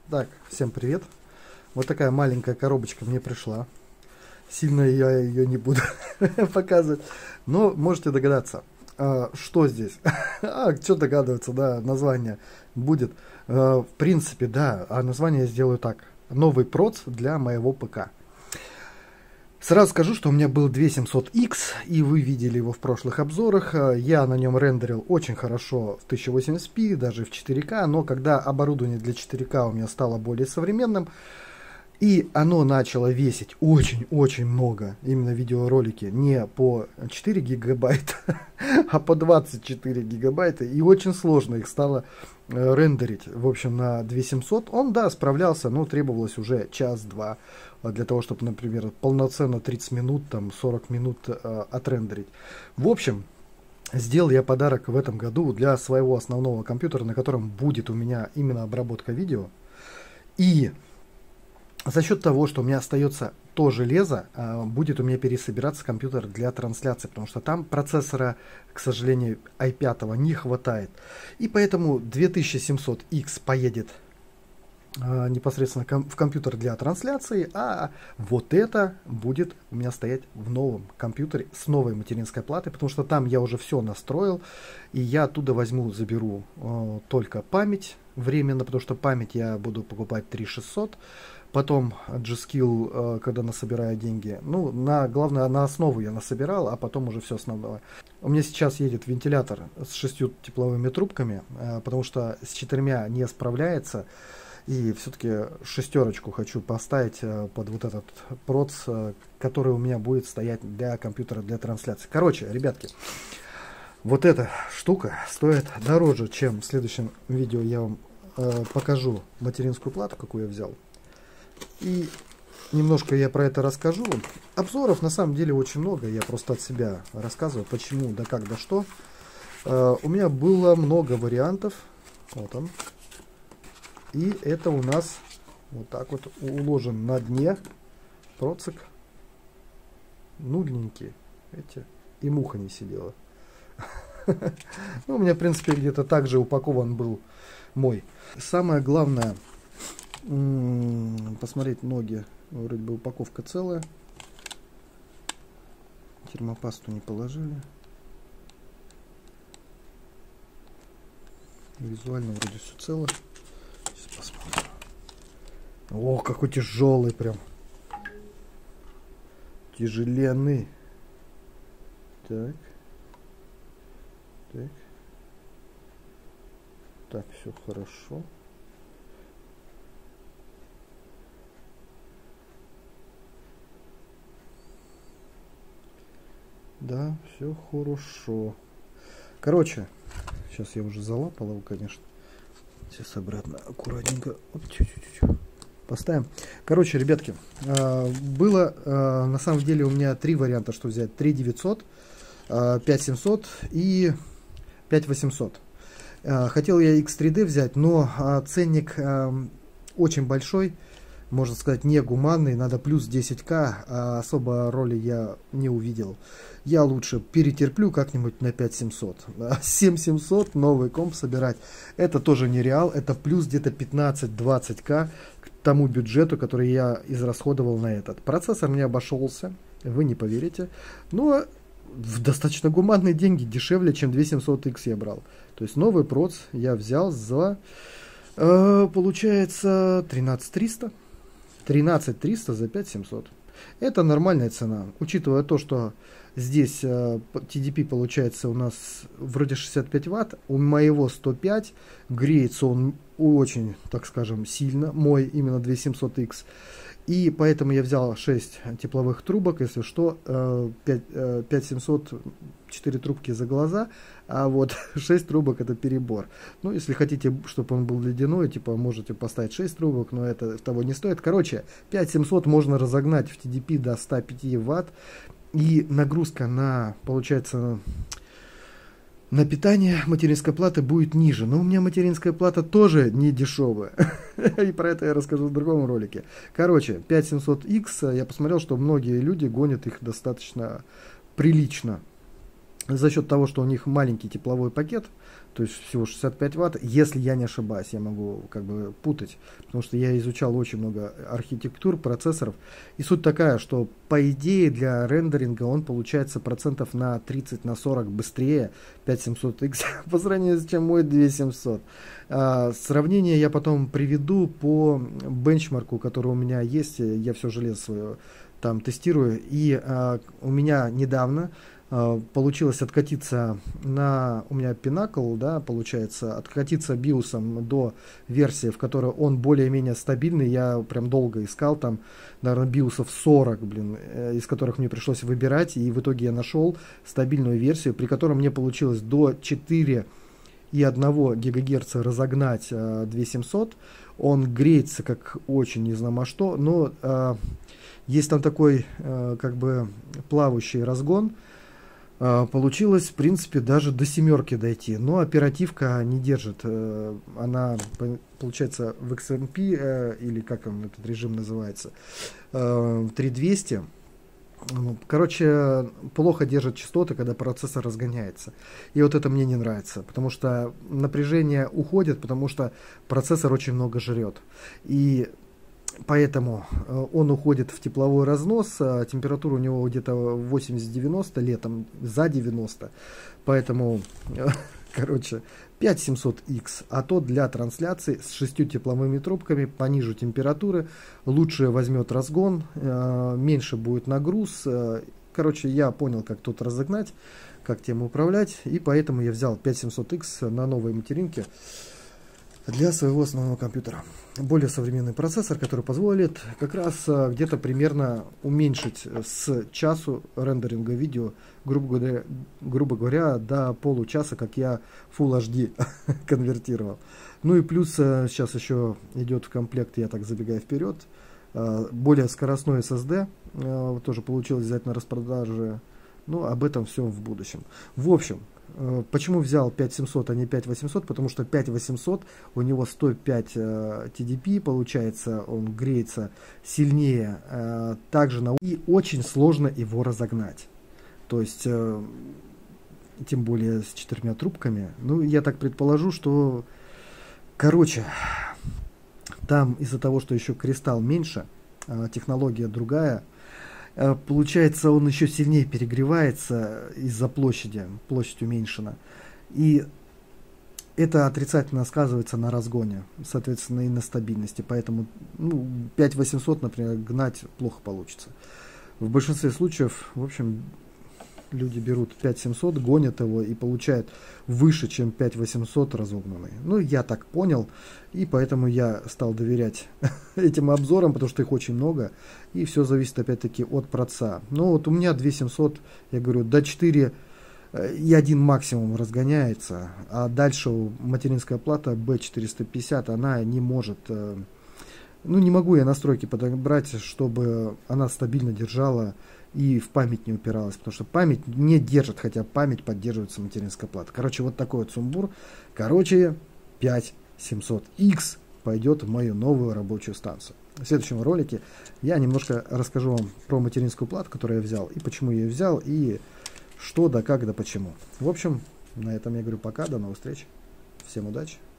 Так, всем привет. Вот такая маленькая коробочка мне пришла. Сильно я ее не буду показывать. Но можете догадаться, что здесь. Что догадываться, да, название будет. В принципе, да, а название я сделаю так. Новый проц для моего ПК. Сразу скажу, что у меня был 2700X, и вы видели его в прошлых обзорах. Я на нем рендерил очень хорошо в 1080p, даже в 4К, но когда оборудование для 4К у меня стало более современным, и оно начало весить очень-очень много, именно видеоролики, не по 4 гигабайта, а по 24 гигабайта, и очень сложно их стало рендерить. В общем, на 2700 он, да, справлялся, но требовалось уже час-два для того, чтобы, например, полноценно 30 минут, там 40 минут отрендерить. В общем, сделал я подарок в этом году для своего основного компьютера, на котором будет у меня именно обработка видео. И за счет того, что у меня остается то железо, будет у меня пересобираться компьютер для трансляции, потому что там процессора, к сожалению, i5 не хватает. И поэтому 2700X поедет непосредственно в компьютер для трансляции, а вот это будет у меня стоять в новом компьютере с новой материнской платой, потому что там я уже все настроил, и я оттуда заберу только память временно, потому что память я буду покупать 3600, потом G-Skill, когда насобираю деньги, ну, главное, на основу я насобирал, а потом уже все основное. У меня сейчас едет вентилятор с 6 тепловыми трубками, потому что с 4 не справляется. И все-таки шестерочку хочу поставить под вот этот проц, который у меня будет стоять для компьютера для трансляции. Короче, ребятки, вот эта штука стоит дороже, чем в следующем видео я вам покажу материнскую плату, какую я взял. И немножко я про это расскажу. Обзоров на самом деле очень много, я просто от себя рассказываю, почему, да как, да что. У меня было много вариантов. Вот он. И это у нас вот так вот уложен на дне процик. Нудненький. Видите? И муха не сидела. Ну, у меня, в принципе, где-то так же упакован был мой. Самое главное, посмотреть ноги. Вроде бы упаковка целая. Термопасту не положили. Визуально вроде все цело. Посмотрим. О, какой тяжелый прям. Тяжеленный. Так. Так. Так, все хорошо. Да, все хорошо. Короче, сейчас я уже залапал его, конечно. Сейчас обратно аккуратненько чуть-чуть поставим. Короче, ребятки, было на самом деле у меня три варианта, что взять. 3900, 5700 и 5800. Хотел я X3D взять, но ценник очень большой, можно сказать, негуманный, надо плюс 10К, а особо роли я не увидел. Я лучше перетерплю как-нибудь на 5700. 7700 новый комп собирать, это тоже нереал, это плюс где-то 15-20К к тому бюджету, который я израсходовал на этот. Процессор мне обошелся, вы не поверите, но в достаточно гуманные деньги, дешевле, чем 2700X я брал. То есть новый проц я взял за, получается, 13300. 13300 за 5700. Это нормальная цена, учитывая то, что здесь TDP получается у нас вроде 65 Вт, у моего 105, греется он очень, так скажем, сильно, мой именно 2700X. И поэтому я взял 6 тепловых трубок, если что, 5700, 4 трубки за глаза, а вот 6 трубок это перебор. Ну, если хотите, чтобы он был ледяной, типа можете поставить 6 трубок, но это того не стоит. Короче, 5700 можно разогнать в TDP до 105 Вт, и нагрузка на, получается, на питание материнской платы будет ниже. Но у меня материнская плата тоже не дешевая. И про это я расскажу в другом ролике. Короче, 5700X, я посмотрел, что многие люди гонят их достаточно прилично. За счет того, что у них маленький тепловой пакет. то есть всего 65 ватт, если я не ошибаюсь, я могу как бы путать, потому что я изучал очень много архитектур, процессоров, и суть такая, что по идее для рендеринга он получается процентов на 30-40 быстрее 5700X по сравнению с чем мой 2700. Сравнение я потом приведу по бенчмарку, который у меня есть, я все железо свое там тестирую, и у меня недавно получилось откатиться на, у меня Pinnacle, да, получается, откатиться биосом до версии, в которой он более-менее стабильный. Я прям долго искал, там, наверное, биосов 40, из которых мне пришлось выбирать, и в итоге я нашел стабильную версию, при которой мне получилось до 4,1 ГГц разогнать 2700. Он греется как очень не знаю что, но есть там такой как бы плавающий разгон. Получилось, в принципе, даже до 7 дойти, но оперативка не держит. Она, получается, в XMP, или как он, этот режим называется, 3200. Короче, плохо держит частоты, когда процессор разгоняется. И вот это мне не нравится, потому что напряжение уходит, потому что процессор очень много жрет. И поэтому он уходит в тепловой разнос, температура у него где-то 80-90, летом за 90, поэтому, короче, 5700X, а то для трансляции с 6 тепловыми трубками, понижу температуры, лучше возьмет разгон, меньше будет нагруз. Короче, я понял, как тут разогнать, как тем управлять, и поэтому я взял 5700X на новой материнке для своего основного компьютера. Более современный процессор, который позволит как раз где-то примерно уменьшить с часу рендеринга видео, грубо говоря, до получаса, как я Full HD конвертировал. Ну и плюс сейчас еще идет в комплект, я так забегаю вперед, более скоростной SSD, тоже получилось взять на распродаже, но об этом все в будущем. В общем, почему взял 5700, а не 5800? Потому что 5800 у него 105 TDP, получается, он греется сильнее, также и очень сложно его разогнать. То есть, тем более с 4 трубками. Ну, я так предположу, что, короче, там из-за того, что еще кристалл меньше, технология другая, получается, он еще сильнее перегревается из-за площади, площадь уменьшена. И это отрицательно сказывается на разгоне, соответственно, и на стабильности. Поэтому 5800, например, гнать плохо получится. В большинстве случаев, в общем, люди берут 5700, гонят его и получают выше, чем 5800 разогнанный. Ну, я так понял, и поэтому я стал доверять этим обзорам, потому что их очень много, и все зависит опять-таки от проца. Ну, вот у меня 2700, я говорю, до 4 и 1 максимум разгоняется, а дальше материнская плата B450, она не может... Ну, не могу я настройки подобрать, чтобы она стабильно держала и в память не упиралась, потому что память не держит, хотя память поддерживается материнская плата. Короче, вот такой вот сумбур. Короче, 5700X пойдет в мою новую рабочую станцию. В следующем ролике я немножко расскажу вам про материнскую плату, которую я взял, и почему я ее взял, и что, да как, да почему. В общем, на этом я говорю пока, до новых встреч, всем удачи.